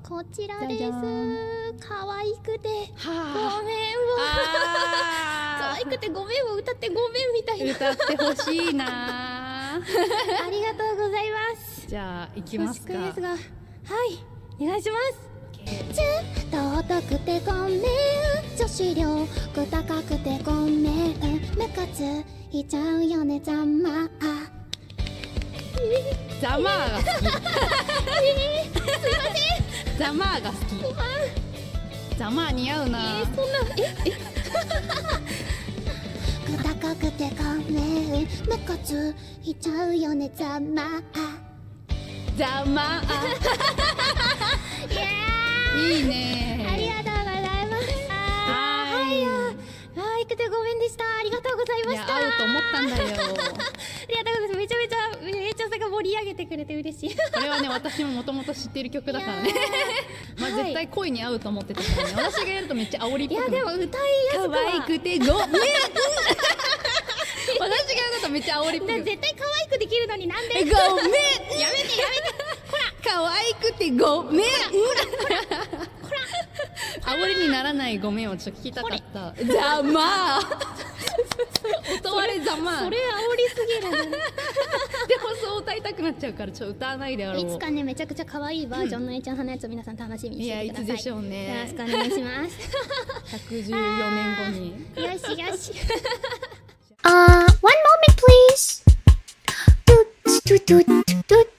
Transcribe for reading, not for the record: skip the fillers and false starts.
こちらです。 じゃじゃ可愛くてごはめんを可愛くてごめんを歌ってごめんみたいな。 歌ってほしいな。 ありがとうございます。 じゃあ行きますか。 恐縮ですが、はい、お願いします。ちょっと遠くてごめん、女子力高くてごめん、ムカついちゃうよねざまあ。 ザマーが好き。ザマーが好き。ザマー似合うな。 そんな高くてごめん、ムカついちゃうよねざまあ。 ザマー。いいね。 ありがとうございます。はいよ。可愛くてごめんでした。ありがとうございました。 いや、合うと思ったんだよ。 ありがとうございます。めちゃめちゃさんが盛り上げてくれて嬉しい。 これはね、私ももともと知ってる曲だからね。まあ、絶対恋に合うと思ってたからね。私がやるとめっちゃ煽りっぽくなる。 いや、でも歌いやすくは。 可愛くてごめん。私がやるとめっちゃ煽りっぽく。 絶対可愛くできるのになんで。 ごめん。やめて。可愛くてごめん。煽りにならないごめんをちょっと聞きたかった。ざまー。音割れざまー。 それ煽りすぎる。 でもそう歌いたくなっちゃうからちょっと歌わないであろう。 いつかね、めちゃくちゃ可愛いバージョンのえちゃんはのやつを皆さん楽しみにしててください。 いや、いつでしょうね。 よろしくお願いします。 114年後に。 よしよし。 One moment please. Doot, doot, doot, doot.